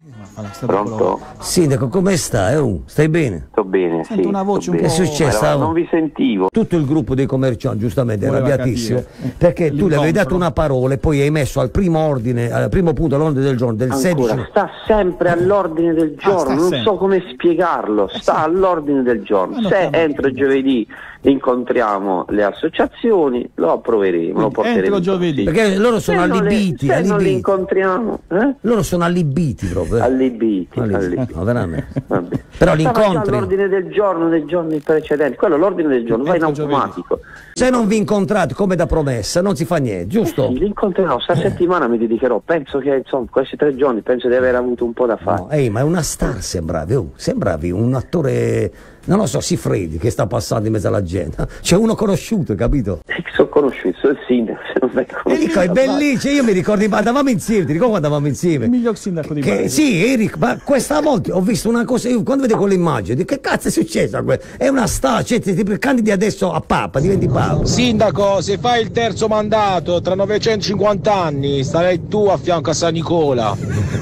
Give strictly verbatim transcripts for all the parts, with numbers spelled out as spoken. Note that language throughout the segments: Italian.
Pronto? Sindaco, come stai? Oh, stai bene? Sto bene, Sento sì. una voce un bene. po'- Che è successo? Ma non vi sentivo. Tutto il gruppo dei commercianti, giustamente, Voleva arrabbiatissimo, capire. perché tu le avevi L'incontro. dato una parola e poi hai messo al primo ordine, al primo punto all'ordine del giorno del Ancora, sedici. sta sempre all'ordine del Ah, giorno, sta non sempre. so come spiegarlo, sta all'ordine del giorno. Ma non Se stiamo- entro giovedì incontriamo le associazioni, lo approveremo, lo porteremo. Entro in giovedì. consiglio. Perché loro sono Se non le- allibiti, se non li allibiti. incontriamo, eh? Loro sono allibiti proprio. eh. Allibiti, Allibiti. allibiti. No, veramente. Vabbè. Però Stava già l'incontri, all'ordine del giorno dei giorni precedenti, quello l'ordine del giorno va in Entro giovedì. automatico. se non vi incontrate come da promessa, non si fa niente, giusto? Sì, li incontrerò, sta settimana mi dedicherò, penso che insomma questi tre giorni penso di aver avuto un po' da fare. No, ehi, ma è una star, sembravi, oh, sembravi un attore, non lo so, Siffredi che sta passando in mezzo alla gente. C'è uno conosciuto, capito? E sono conosciuto, sono il sindaco, se non mi E conosci. dico, è bellissimo, io mi ricordo, ma andavamo insieme, ti ricordi quando andavamo insieme? Il miglior sindaco di Che, Bari. sì, Eric, ma questa volta ho visto una cosa, io quando vedo quell'immagine, dico, che cazzo è successo a que- È una star, cioè ti, ti candidi adesso a Papa, diventi Papa. Sindaco, se fai il terzo mandato tra novecentocinquanta anni sarai tu a fianco a San Nicola,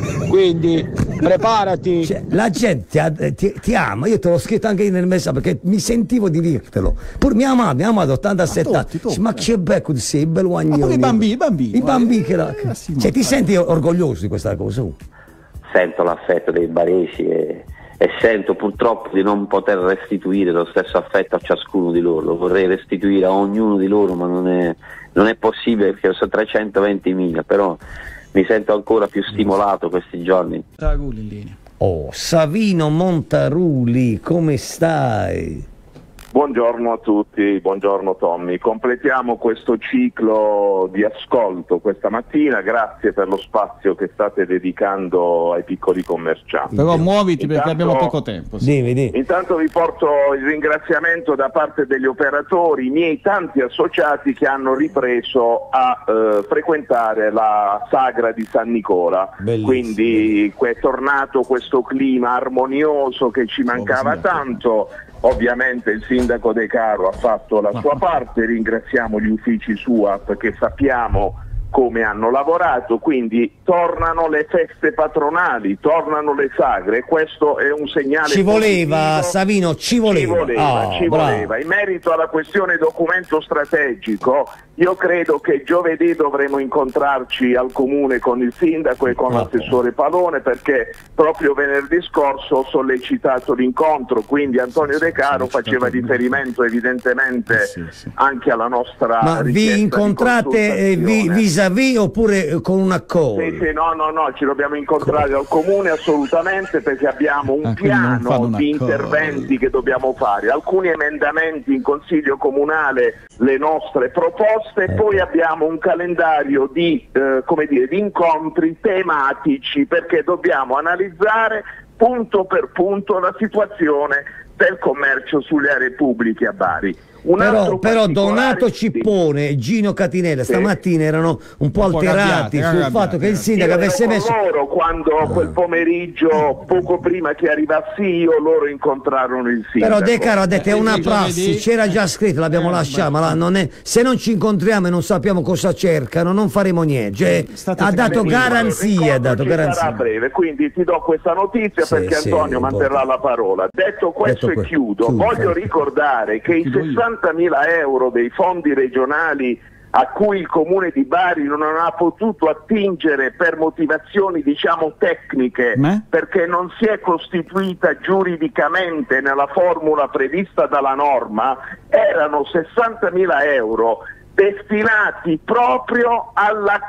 quindi preparati. Cioè, la gente ti, ha- ti- ti ama, io te l'ho scritto anche io nel messaggio perché mi sentivo di dirtelo. Pur mia mamma, mia mamma ad ottantasette Ma anni, tutti, tutti, dice, ma che becco di sei, bello Ma agnone. pure i bambini, i bambini. I bambini che la... Eh, sì, cioè, ti ma- senti orgoglioso di questa cosa? oh? Sento l'affetto dei baresi e, e sento purtroppo di non poter restituire lo stesso affetto a ciascuno di loro. Lo vorrei restituire a ognuno di loro, ma non è, non è possibile perché sono trecentoventimila, però mi sento ancora più stimolato questi giorni. Raguli in linea. Oh, Savino Montaruli, come stai? Buongiorno a tutti, buongiorno Tommy. Completiamo questo ciclo di ascolto questa mattina, grazie per lo spazio che state dedicando ai piccoli commercianti. Però muoviti perché Intanto- abbiamo poco tempo. sì. Dimmi, dimmi. Intanto vi porto il ringraziamento da parte degli operatori, i miei tanti associati che hanno ripreso a eh, frequentare la sagra di San Nicola. Bellissimo. Quindi è tornato questo clima armonioso che ci mancava sindaco. tanto. Ovviamente il sindaco De Caro ha fatto la sua parte, ringraziamo gli uffici S U A P che sappiamo come hanno lavorato, quindi tornano le feste patronali, tornano le sagre, questo è un segnale Ci voleva, positivo. Savino, ci voleva. Ci voleva, Ah, ci bravo. voleva. In merito alla questione documento strategico, io credo che giovedì dovremo incontrarci al comune con il sindaco e con Ah. l'assessore Palone, perché proprio venerdì scorso ho sollecitato l'incontro, quindi Antonio De Caro faceva riferimento evidentemente Sì, sì. anche alla nostra Ma richiesta vi di incontrate eh, vi- consultazione. vis-à-vis oppure eh, con un accordo? Sì, sì, no, no, no, ci dobbiamo incontrare al comune assolutamente perché abbiamo un Ah, quindi non fanno piano un di accordo. interventi che dobbiamo fare, alcuni emendamenti in consiglio comunale, le nostre proposte, e poi abbiamo un calendario di, eh, come dire, di incontri tematici perché dobbiamo analizzare punto per punto la situazione del commercio sulle aree pubbliche a Bari. Un Però, altro però particolare- Donato sì. Cippone e Gino Catinella Sì. stamattina erano un po' Un po' alterati arrabbiati, sul arrabbiati, fatto che il arrabbiati. sindaco Io ero avesse con messo... loro quando quel pomeriggio, poco prima che arrivassi io, loro incontrarono il sindaco. Però De Caro ha detto è Eh, una sì, prassi, giovedì- c'era già scritto, l'abbiamo Eh, lasciata, beh, ma là non è- se non ci incontriamo e non sappiamo cosa cercano non faremo niente. Cioè, State ha dato tranquilli. garanzie, ha dato L'incontro ci sarà a garanzie. breve, quindi ti do questa notizia Sì, perché sì, Antonio un po'. manterrà la parola. Detto questo Detto e que- chiudo, chiudo. voglio ricordare che i Chiudo io. sessantamila euro dei fondi regionali a cui il comune di Bari non ha potuto attingere per motivazioni diciamo tecniche, Ma? perché non si è costituita giuridicamente nella formula prevista dalla norma, erano sessantamila euro destinati proprio alla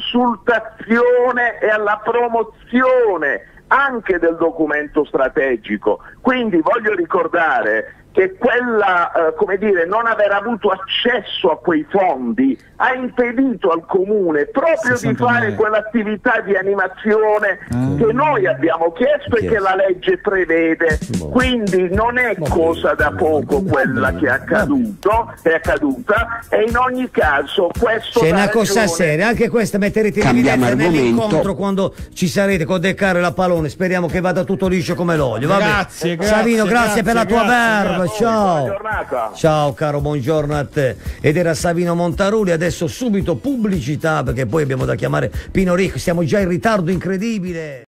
consultazione e alla promozione anche del documento strategico. Quindi voglio ricordare che quella, eh, come dire, non aver avuto accesso a quei fondi ha impedito al comune proprio di sessantamila fare euro. quell'attività di animazione Ah. che noi abbiamo chiesto e che la legge prevede. Boh. Quindi non è Boh. cosa da poco Boh. quella che è accaduto, è accaduta, e in ogni caso questo C'è dà una cosa ragione. seria, anche questa metterete in Cambiamo evidenza argomento. nell'incontro quando ci sarete con De Caro e la Palone. Speriamo che vada tutto liscio come l'olio. Va bene? Grazie, grazie, Savino, grazie, grazie, per la tua grazie, verba. Buona Ciao. giornata. Ciao caro, buongiorno a te. Ed era Savino Montaruli, adesso subito pubblicità perché poi abbiamo da chiamare Pino Ricco, siamo già in ritardo incredibile.